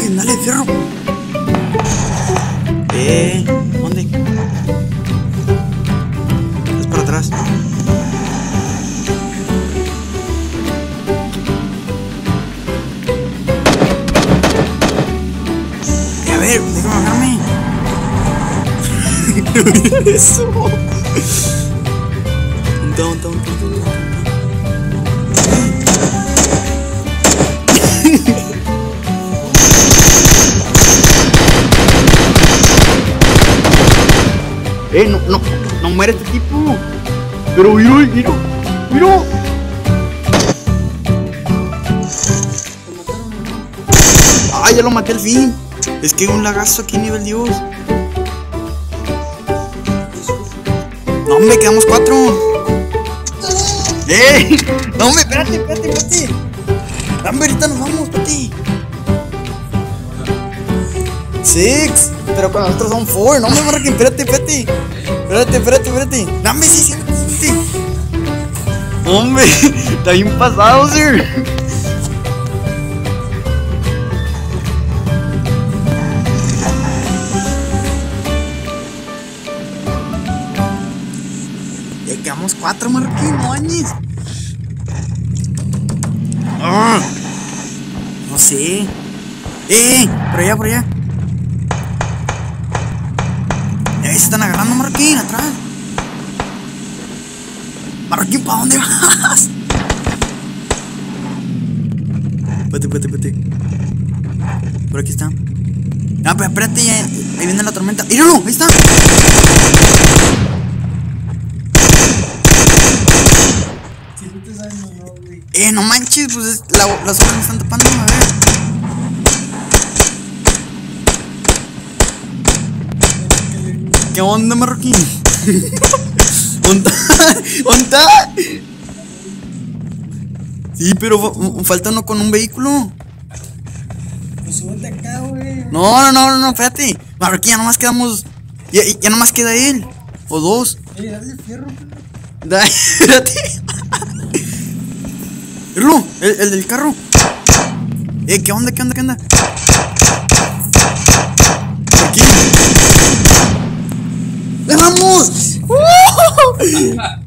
Marroquín, dale, fierro. ¿Dónde? Es para atrás. A ver, déjame bajarme. Eso. Un. No muere este tipo. Pero mira. Ah, ya lo maté al fin. Es que hay un lagazo aquí nivel Dios. No, hombre, quedamos 4. No, hombre, espérate. Hombre, ahorita nos vamos, espérate. 6. Pero con nosotros son 4. No, hombre, Marroquín, espérate. Dame, sí, siéntate. Hombre, está bien pasado, sir. Ya quedamos 4, Marroquín, no añes. No sé. Por allá. Se están agarrando, Marroquín, atrás. Marroquín, ¿para dónde vas? Espérate. Por aquí está. No, pero espérate, ahí viene la tormenta. ¡Míralo! Ahí está. Si no te sabes, no, güey. No manches, pues las horas me están tapando, a ver. ¿Qué onda, Marroquín? ¿Onta? Sí, pero falta uno con un vehículo. Pues súbete acá, güey. No, espérate. Marroquín, ya nomás quedamos. Ya nomás queda él. O 2. Dale fierro, Espérate. Míralo, el del carro. ¿Qué onda? Aquí. ¡Ganamos!